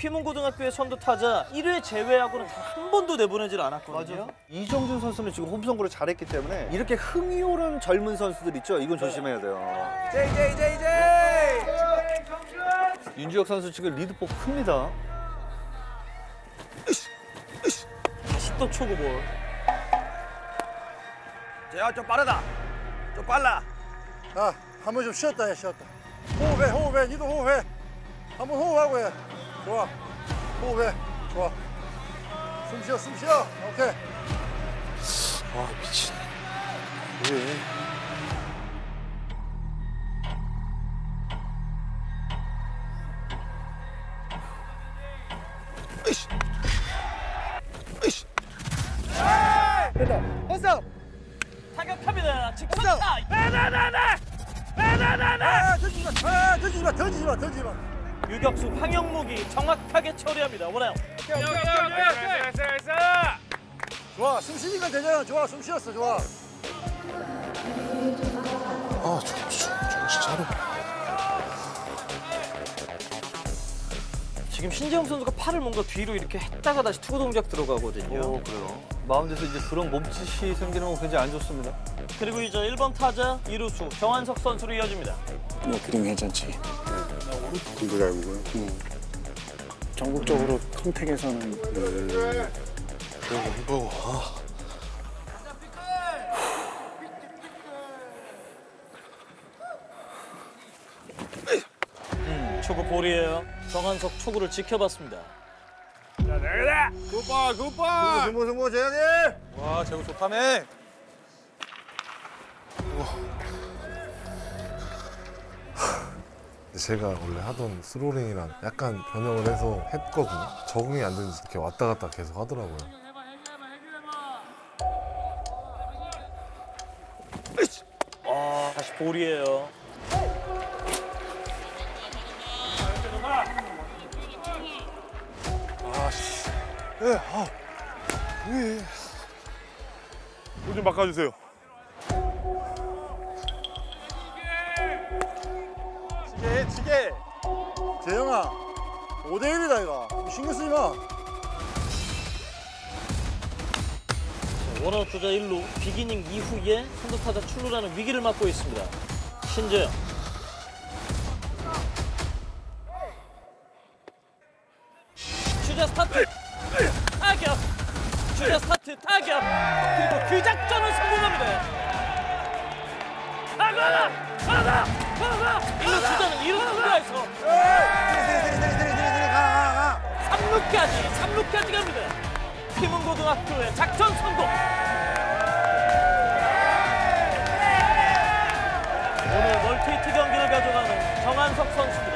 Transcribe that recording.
휘문고등학교의 선두 타자 1회 제외하고는 단 한 번도 내보내질 않았거든요. 맞아. 이정준 선수는 지금 홈선구를 잘했기 때문에 이렇게 흥이 오른 젊은 선수들 있죠? 이건 조심해야 돼요. JJ! 윤주혁 선수 지금 리드폭 큽니다. 다시 또 초구볼. 재야 좀 빠르다. 좀 빨라. 아, 한 번 좀 쉬었다 해, 쉬었다. 호흡해. 니도 호흡해. 한 번 호흡하고 해. 좋아. 호흡해. 좋아. 숨 쉬어. 오케이. 아, 미친. 왜? 됐다. 됐어. 타격합니다. 직선타. 던지지 마. 유격수 황영목이 정확하게 처리합니다. 원아웃. 좋아. 숨 쉬니까 되잖아. 좋아. 숨 쉬었어. 좋아. 아, 정신 차려. 지금 신재영 선수가 팔을 뭔가 뒤로 이렇게 했다가 다시 투구 동작 들어가거든요. 그래요. 마운드에서 이제 그런 몸짓이 생기는 건 굉장히 안 좋습니다. 그리고 이제 1번 타자 2루수 정한석 선수로 이어집니다. 뭐 그림 괜찮지? 공도 잘 보고요. 전국적으로 평택에서는 초구 볼이에요. 정한석 초구를 지켜봤습니다. 승부 재현이. 와, 제구 좋다네. 제가 원래 하던 스로링이랑 약간 변형을 해서 했거든요. 적응이 안 되면서 이렇게 왔다 갔다 계속 하더라고요. 다시 볼이에요. 좀 바꿔주세요. 지게. 재영아. 5대1이다 이거. 신경 쓰지 마. 원아웃 주자 1루 비기닝 이후에 선두 타자 출루라는 위기를 맞고 있습니다. 신재영. 주자 스타트 타격. 주자 스타트 타격. 그리고 그 작전을 성공합니다. 가라. 1루 주자는 2루 통과해서 3루까지 갑니다. 휘문고등학교의 작전 성공. 오늘 멀티히트 경기를 가져가는 정한석 선수입니다.